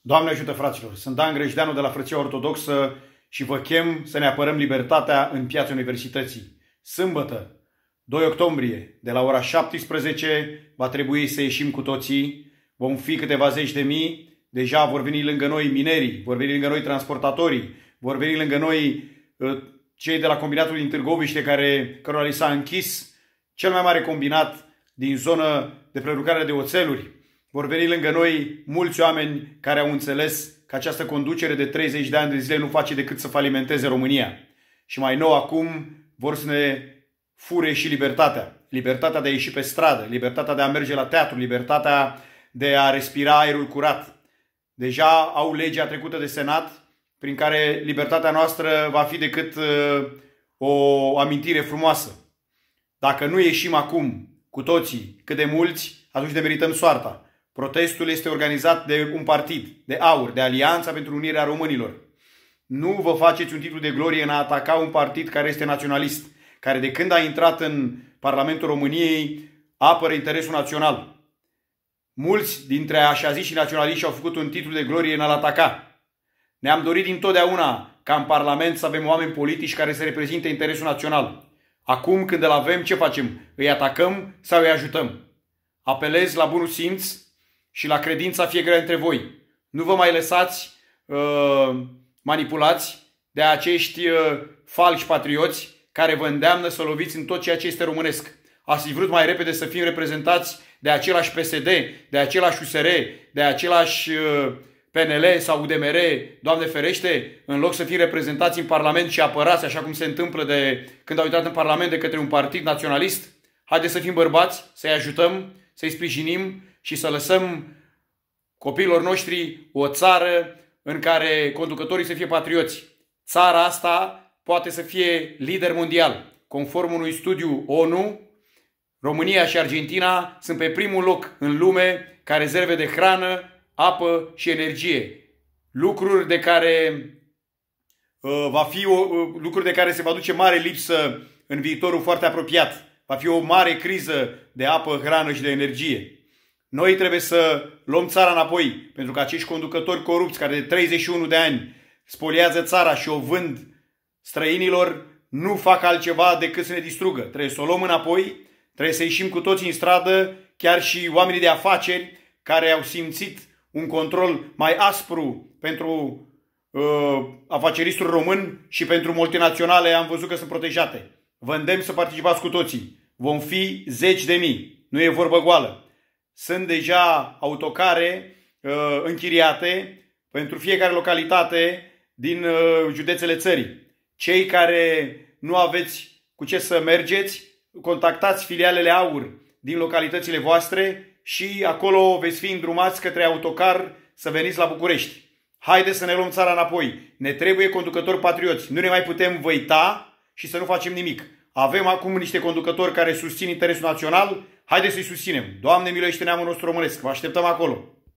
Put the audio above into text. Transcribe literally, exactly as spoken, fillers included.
Doamne ajută, fraților! Sunt Dan Grejdeanu de la Frăția Ortodoxă și vă chem să ne apărăm libertatea în piața Universității. Sâmbătă, doi octombrie, de la ora șaptesprezece, va trebui să ieșim cu toții. Vom fi câteva zeci de mii. Deja vor veni lângă noi minerii, vor veni lângă noi transportatorii, vor veni lângă noi cei de la combinatul din Târgoviște, care, cărora li s-a închis cel mai mare combinat din zonă de prelucrare de oțeluri. Vor veni lângă noi mulți oameni care au înțeles că această conducere de treizeci de ani de zile nu face decât să falimenteze România. Și mai nou acum vor să ne fure și libertatea. Libertatea de a ieși pe stradă, libertatea de a merge la teatru, libertatea de a respira aerul curat. Deja au legea trecută de Senat prin care libertatea noastră va fi decât uh, o amintire frumoasă. Dacă nu ieșim acum cu toții cât de mulți, atunci ne merităm soarta. Protestul este organizat de un partid, de AUR, de Alianța pentru Unirea Românilor. Nu vă faceți un titlu de glorie în a ataca un partid care este naționalist, care de când a intrat în Parlamentul României apără interesul național. Mulți dintre așa ziși naționaliști au făcut un titlu de glorie în a-l ataca. Ne-am dorit dintotdeauna ca în Parlament să avem oameni politici care să reprezinte interesul național. Acum, când îl avem, ce facem? Îi atacăm sau îi ajutăm? Apelez la bunul simț și la credința fiecare dintre voi. Nu vă mai lăsați uh, manipulați de acești uh, falși patrioți care vă îndeamnă să loviți în tot ceea ce este românesc. Ați fi vrut mai repede să fim reprezentați de același P S D, de același U S R, de același uh, P N L sau U D M R, Doamne ferește, în loc să fim reprezentați în Parlament și apărați, așa cum se întâmplă de când au intrat în Parlament de către un partid naționalist. Haideți să fim bărbați, să-i ajutăm, să-i sprijinim și să lăsăm copiilor noștri o țară în care conducătorii să fie patrioți. Țara asta poate să fie lider mondial. Conform unui studiu ONU, România și Argentina sunt pe primul loc în lume ca rezerve de hrană, apă și energie. Lucruri de care uh, va fi o, uh, lucruri de care se va duce mare lipsă în viitorul foarte apropiat. Va fi o mare criză de apă, hrană și de energie. Noi trebuie să luăm țara înapoi, pentru că acești conducători corupți care de treizeci și unu de ani spoliază țara și o vând străinilor nu fac altceva decât să ne distrugă. Trebuie să o luăm înapoi, trebuie să ieșim cu toții în stradă, chiar și oamenii de afaceri care au simțit un control mai aspru pentru uh, afaceristul român și pentru multinaționale am văzut că sunt protejate. Vă îndemn să participați cu toții. Vom fi zeci de mii. Nu e vorbă goală. Sunt deja autocare uh, închiriate pentru fiecare localitate din uh, județele țării. Cei care nu aveți cu ce să mergeți, contactați filialele AUR din localitățile voastre și acolo veți fi îndrumați către autocar să veniți la București. Haideți să ne luăm țara înapoi. Ne trebuie conducători patrioți. Nu ne mai putem văita și să nu facem nimic. Avem acum niște conducători care susțin interesul național. Haideți să-i susținem. Doamne miluiește neamul nostru românesc. Vă așteptăm acolo.